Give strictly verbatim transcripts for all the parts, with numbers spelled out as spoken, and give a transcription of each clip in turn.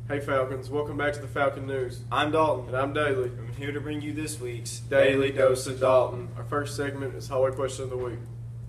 Hey Falcons, welcome back to the Falcon News. I'm Dalton. And I'm Daly. I'm here to bring you this week's Daily Dose of Dalton. Our first segment is Hallway Question of the Week.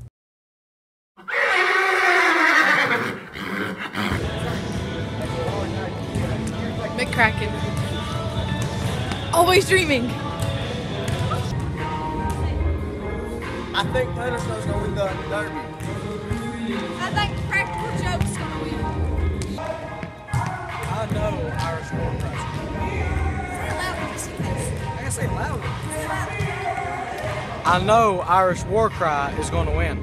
McCracken. Always dreaming. I think Patterson's going to win the Derby. I think Practical Joke's gonna win. I know Irish War Cry. I can say louder. I know Irish War Cry is going to win.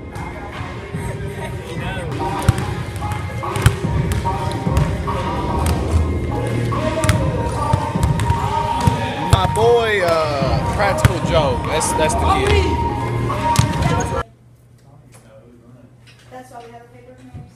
My boy, uh, Practical Joke. That's that's the kid. That's why we have a paper news.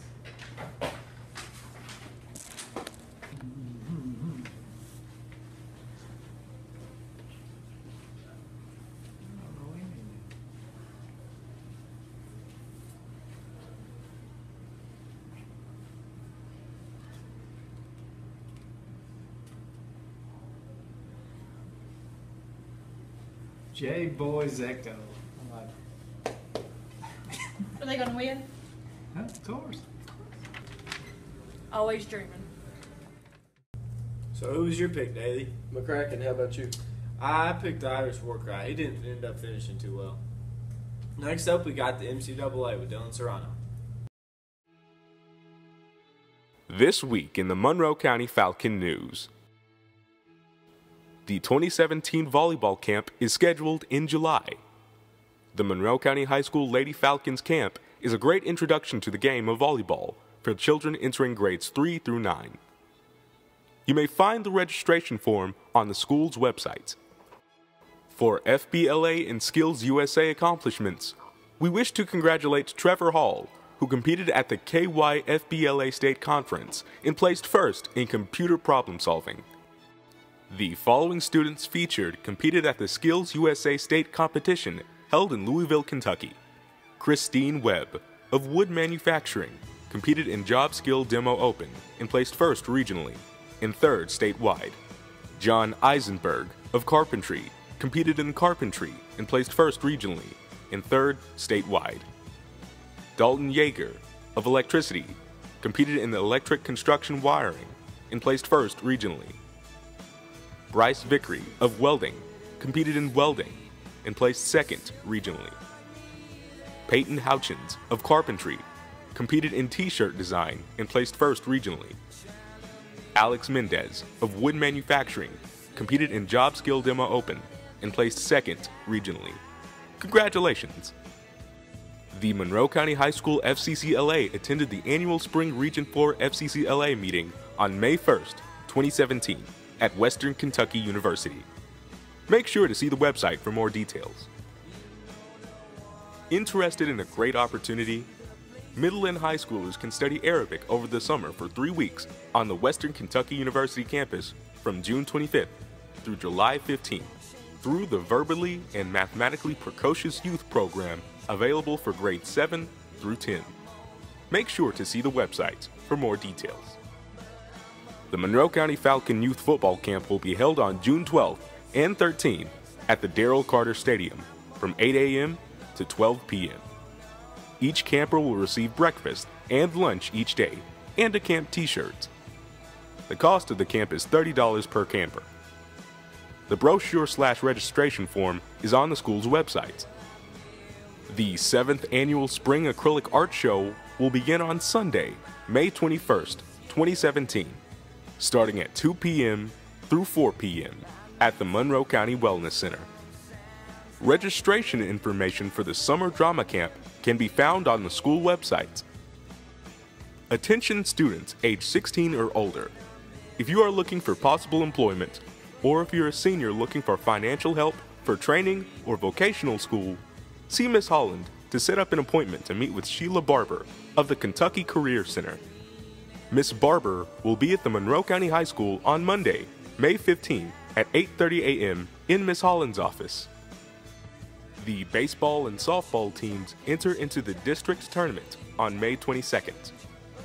J Boys Echo. Are they gonna win? Of course. Always dreaming. So who was your pick, Daly? McCracken, how about you? I picked the Irish War Cry. He didn't end up finishing too well. Next up, we got the M C double A with Dylan Serrano. This week in the Monroe County Falcon News. The twenty seventeen volleyball camp is scheduled in July. The Monroe County High School Lady Falcons camp is a great introduction to the game of volleyball for children entering grades three through nine. You may find the registration form on the school's website. For F B L A and Skills U S A accomplishments, we wish to congratulate Trevor Hall, who competed at the K Y F B L A State Conference and placed first in computer problem solving. The following students featured competed at the Skills U S A State Competition held in Louisville, Kentucky. Christine Webb of Wood Manufacturing competed in Job Skill Demo Open and placed first regionally and third statewide. John Eisenberg of Carpentry competed in Carpentry and placed first regionally and third statewide. Dalton Yeager of Electricity competed in the Electric Construction Wiring and placed first regionally. Bryce Vickery of Welding competed in Welding and placed second regionally. Peyton Houchins of Carpentry competed in T-shirt design and placed first regionally. Alex Mendez of Wood Manufacturing competed in Job Skill Demo Open and placed second regionally. Congratulations! The Monroe County High School F C C L A attended the annual Spring Region four F C C L A meeting on May first, twenty seventeen at Western Kentucky University. Make sure to see the website for more details. Interested in a great opportunity? Middle and high schoolers can study Arabic over the summer for three weeks on the Western Kentucky University campus from June twenty-fifth through July fifteenth through the Verbally and Mathematically Precocious Youth Program available for grades seven through ten. Make sure to see the website for more details. The Monroe County Falcon Youth Football Camp will be held on June twelfth and thirteenth at the Darrell Carter Stadium from eight A M to twelve P M Each camper will receive breakfast and lunch each day and a camp t-shirt. The cost of the camp is thirty dollars per camper. The brochure slash registration form is on the school's website. The seventh Annual Spring Acrylic Art Show will begin on Sunday, May twenty-first, twenty seventeen, starting at two P M through four P M at the Monroe County Wellness Center. Registration information for the Summer Drama Camp can be found on the school website. Attention students age sixteen or older. If you are looking for possible employment, or if you're a senior looking for financial help for training or vocational school, see Miz Holland to set up an appointment to meet with Sheila Barber of the Kentucky Career Center. Miz Barber will be at the Monroe County High School on Monday, May fifteenth at eight thirty A M in Miz Holland's office. The baseball and softball teams enter into the district tournament on May twenty-second.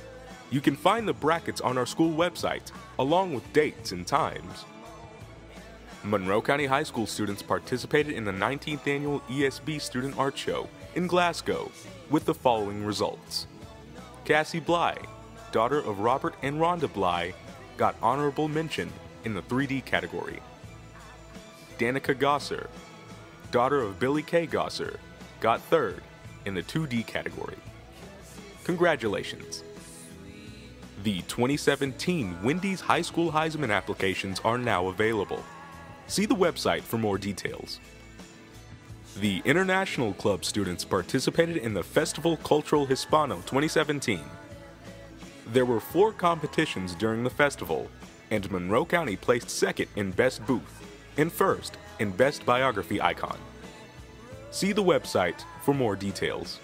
You can find the brackets on our school website, along with dates and times. Monroe County High School students participated in the nineteenth Annual E S B Student Art Show in Glasgow with the following results. Cassie Bly, daughter of Robert and Rhonda Bly, got honorable mention in the three D category. Danica Gosser, daughter of Billy K. Gosser, got third in the two D category. Congratulations! The twenty seventeen Wendy's High School Heisman applications are now available. See the website for more details. The International Club students participated in the Festival Cultural Hispano twenty seventeen. There were four competitions during the festival, and Monroe County placed second in Best Booth and first in Best Biography Icon. See the website for more details.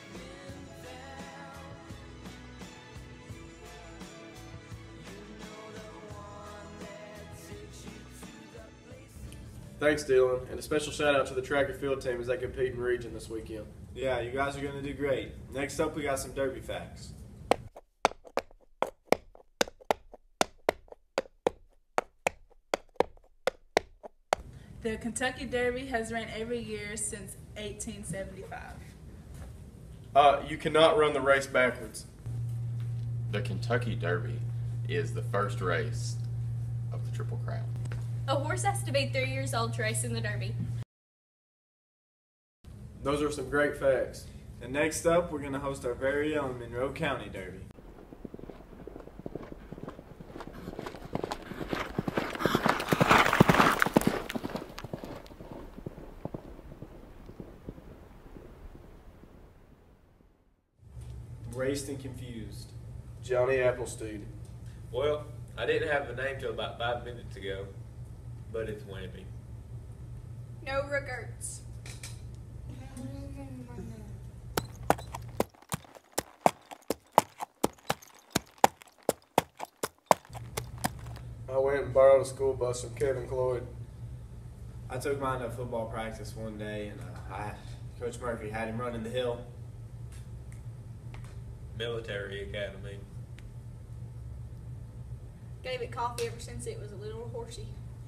Thanks, Dylan, and a special shout out to the track and field team as they compete in region this weekend. Yeah, you guys are going to do great. Next up, we got some Derby facts. The Kentucky Derby has ran every year since eighteen seventy-five. Uh, you cannot run the race backwards. The Kentucky Derby is the first race of the Triple Crown. A horse has to be three years old to race in the Derby. Those are some great facts. And next up, we're going to host our very own Monroe County Derby. Raced and Confused. Johnny Appleseed. Well, I didn't have the name till about five minutes ago, but it's Whammy. No regrets. I went and borrowed a school bus from Kevin Cloyd. I took mine to football practice one day, and uh, I, Coach Murphy had him running the hill. Military Academy. Gave it coffee ever since it was a little horsey.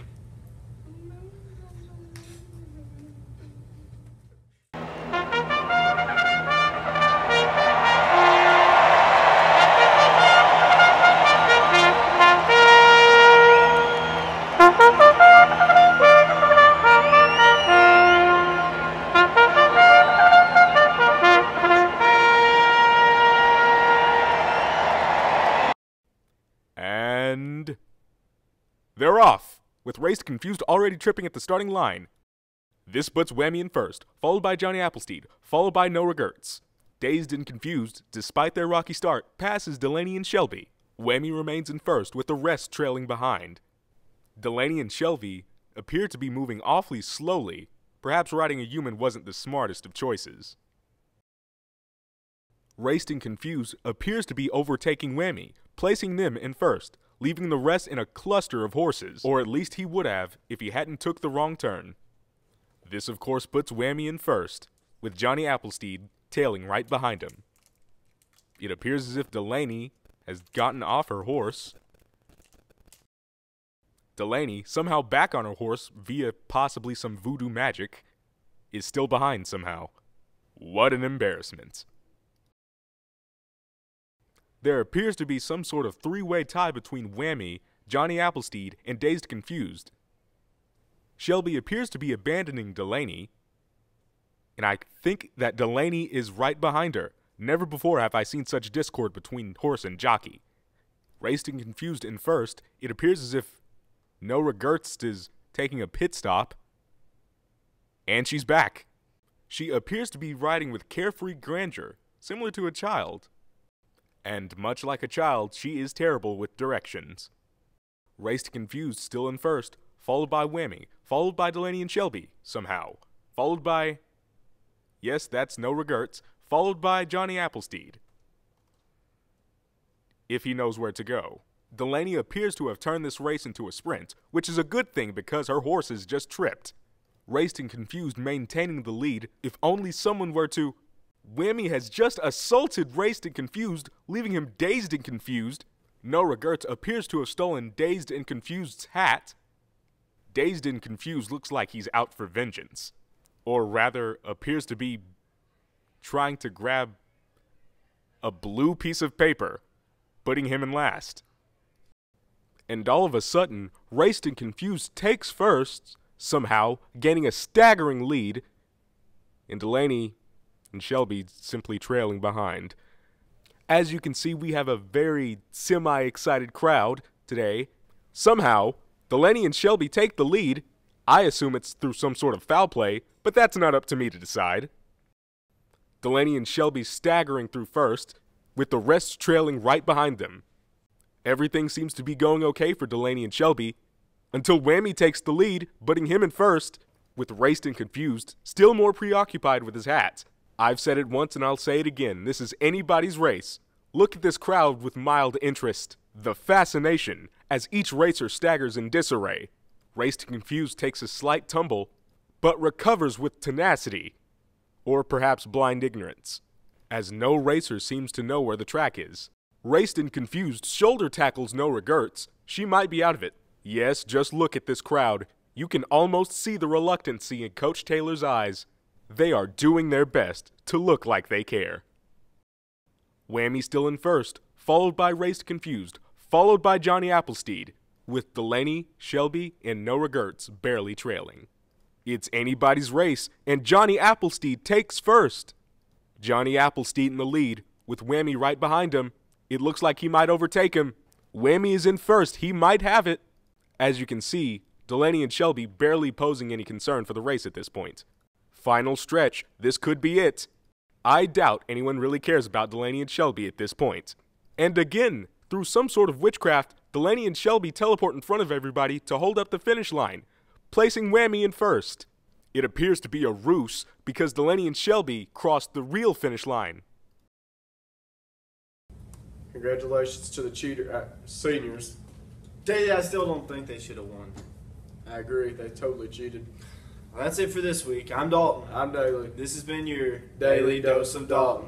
And they're off, with Race Confused already tripping at the starting line. This puts Whammy in first, followed by Johnny Appleseed, followed by No Regrets. Dazed and Confused, despite their rocky start, passes Delaney and Shelby. Whammy remains in first, with the rest trailing behind. Delaney and Shelby appear to be moving awfully slowly. Perhaps riding a human wasn't the smartest of choices. Raced and Confused appears to be overtaking Whammy, placing them in first, leaving the rest in a cluster of horses, or at least he would have if he hadn't took the wrong turn. This of course puts Whammy in first, with Johnny Appleseed tailing right behind him. It appears as if Delaney has gotten off her horse. Delaney, somehow back on her horse via possibly some voodoo magic, is still behind somehow. What an embarrassment. There appears to be some sort of three-way tie between Whammy, Johnny Appleseed, and Dazed Confused. Shelby appears to be abandoning Delaney, and I think that Delaney is right behind her. Never before have I seen such discord between horse and jockey. Raced and Confused in first, it appears as if No Regrets is taking a pit stop, and she's back. She appears to be riding with carefree grandeur, similar to a child. And much like a child, she is terrible with directions. Raced Confused still in first, followed by Whammy, followed by Delaney and Shelby, somehow. Followed by, yes, that's No Regrets, followed by Johnny Appleseed. If he knows where to go. Delaney appears to have turned this race into a sprint, which is a good thing because her horse is just tripped. Raced and Confused maintaining the lead, if only someone were to Whammy has just assaulted Raced and Confused, leaving him dazed and confused. No Regrets appears to have stolen Dazed and Confused's hat. Dazed and Confused looks like he's out for vengeance. Or rather, appears to be trying to grab a blue piece of paper, putting him in last. And all of a sudden, Raced and Confused takes first, somehow gaining a staggering lead, and Delaney and Shelby simply trailing behind. As you can see, we have a very semi-excited crowd today. Somehow, Delaney and Shelby take the lead. I assume it's through some sort of foul play, but that's not up to me to decide. Delaney and Shelby staggering through first, with the rest trailing right behind them. Everything seems to be going okay for Delaney and Shelby, until Whammy takes the lead, putting him in first, with Raced and Confused still more preoccupied with his hat. I've said it once and I'll say it again, this is anybody's race. Look at this crowd with mild interest. The fascination, as each racer staggers in disarray. Raced and Confused takes a slight tumble, but recovers with tenacity. Or perhaps blind ignorance, as no racer seems to know where the track is. Raced and Confused shoulder tackles No Regrets. She might be out of it. Yes, just look at this crowd. You can almost see the reluctancy in Coach Taylor's eyes. They are doing their best to look like they care. Whammy still in first, followed by Raced Confused, followed by Johnny Appleseed, with Delaney, Shelby, and No Regrets barely trailing. It's anybody's race, and Johnny Appleseed takes first. Johnny Appleseed in the lead, with Whammy right behind him. It looks like he might overtake him. Whammy is in first, he might have it. As you can see, Delaney and Shelby barely posing any concern for the race at this point. Final stretch, this could be it. I doubt anyone really cares about Delaney and Shelby at this point. And again, through some sort of witchcraft, Delaney and Shelby teleport in front of everybody to hold up the finish line, placing Whammy in first. It appears to be a ruse because Delaney and Shelby crossed the real finish line. Congratulations to the cheater uh, seniors. Daily, I still don't think they should have won. I agree, they totally cheated. Well, that's it for this week. I'm Dalton. I'm Daly. This has been your Daily Dose of Dalton.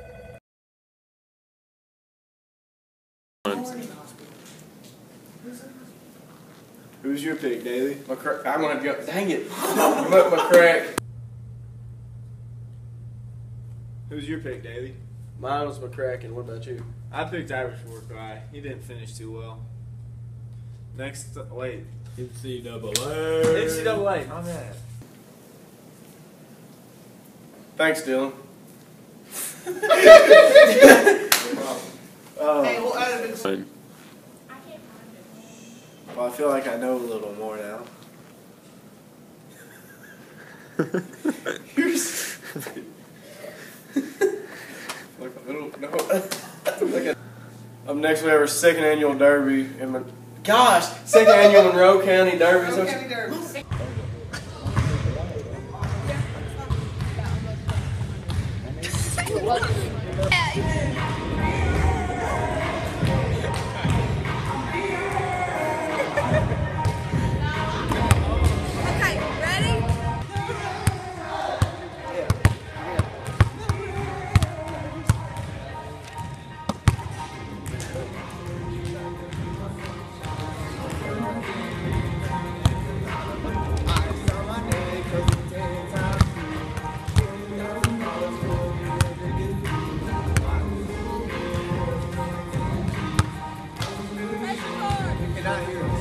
Who's your pick, Daly? McCra- I'm gonna go. Dang it! Look, McCrack. Who's your pick, Daly? Mine was McCracken. What about you? I picked Irish War Cry. He didn't finish too well. Next, uh, wait. N C double A. N C double A. My bad. Thanks, Dylan. Oh. Hey, well, I'd have been. Fine. Well, I feel like I know a little more now. You're s- like a little no. Like a, up next, we have our second annual Derby in Mon- gosh, second annual Monroe County Derby. Monroe County Derby. Okay, ready? Get out here.